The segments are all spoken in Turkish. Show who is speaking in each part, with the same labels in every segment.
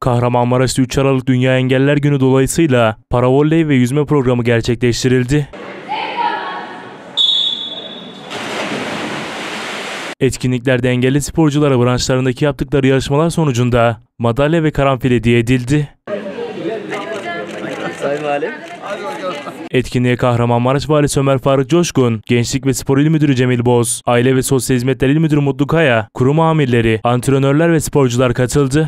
Speaker 1: Kahramanmaraş'ta 3 Aralık Dünya Engelliler Günü dolayısıyla paravolley ve yüzme programı gerçekleştirildi. Etkinliklerde engelli sporculara branşlarındaki yaptıkları yarışmalar sonucunda madalya ve karanfil hediye edildi. Etkinliğe Kahramanmaraş Valisi Ömer Faruk Coşkun, Gençlik ve Spor İl Müdürü Cemil Boz, Aile ve Sosyal Hizmetler İl Müdürü Mutlu Kaya, kurum amirleri, antrenörler ve sporcular katıldı.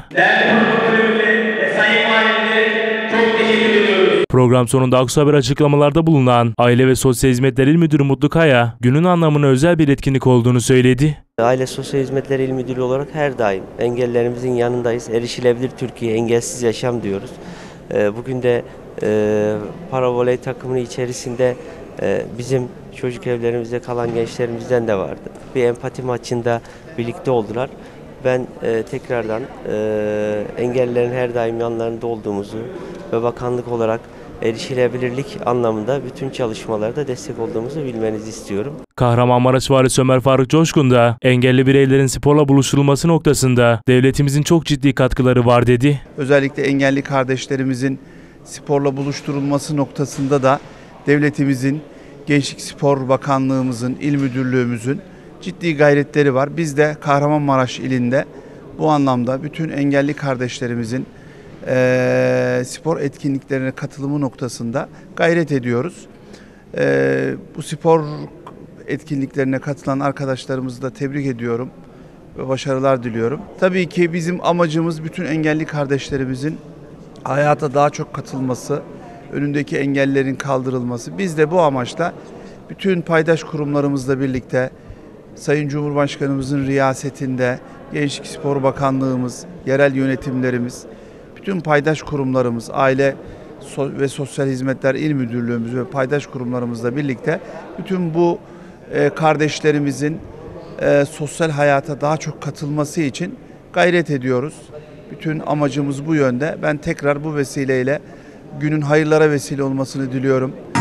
Speaker 1: Program sonunda Aksu Haber açıklamalarda bulunan Aile ve Sosyal Hizmetler İl Müdürü Mutlu Kaya, günün anlamına özel bir etkinlik olduğunu söyledi.
Speaker 2: Aile Sosyal Hizmetler İl Müdürü olarak her daim engellerimizin yanındayız. Erişilebilir Türkiye, engelsiz yaşam diyoruz. Bugün de paravoley takımının içerisinde bizim çocuk evlerimizde kalan gençlerimizden de vardı. Bir empati maçında birlikte oldular. Ben tekrardan engellilerin her daim yanlarında olduğumuzu ve bakanlık olarak erişilebilirlik anlamında bütün çalışmalarda destek olduğumuzu bilmenizi istiyorum.
Speaker 1: Kahramanmaraş Valisi Ömer Faruk Coşkun da engelli bireylerin sporla buluşturulması noktasında devletimizin çok ciddi katkıları var dedi.
Speaker 3: Özellikle engelli kardeşlerimizin sporla buluşturulması noktasında da devletimizin, Gençlik Spor Bakanlığımızın, İl Müdürlüğümüzün ciddi gayretleri var. Biz de Kahramanmaraş ilinde bu anlamda bütün engelli kardeşlerimizin spor etkinliklerine katılımı noktasında gayret ediyoruz. Bu spor etkinliklerine katılan arkadaşlarımızı da tebrik ediyorum ve başarılar diliyorum. Tabii ki bizim amacımız bütün engelli kardeşlerimizin hayata daha çok katılması, önündeki engellerin kaldırılması. Biz de bu amaçla bütün paydaş kurumlarımızla birlikte Sayın Cumhurbaşkanımızın riyasetinde Gençlik Spor Bakanlığımız, yerel yönetimlerimiz, bütün paydaş kurumlarımız, Aile ve Sosyal Hizmetler İl Müdürlüğümüz ve paydaş kurumlarımızla birlikte bütün bu kardeşlerimizin sosyal hayata daha çok katılması için gayret ediyoruz. Bütün amacımız bu yönde. Ben tekrar bu vesileyle günün hayırlara vesile olmasını diliyorum.